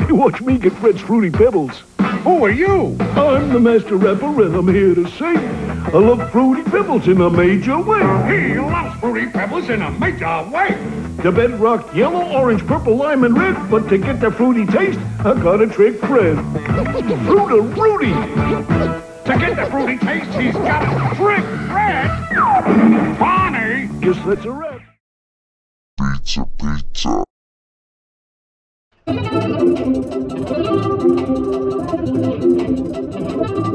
Watch me get Fred's Fruity Pebbles. Who are you? I'm the master rapper and I'm here to sing. I love Fruity Pebbles in a major way. He loves Fruity Pebbles in a major way. The bedrock yellow, orange, purple, lime, and red. But to get the fruity taste, I gotta trick Fred. Fruity! To get the fruity taste, he's got to trick Fred. Funny. Guess that's a wrap. Pizza. Pizza.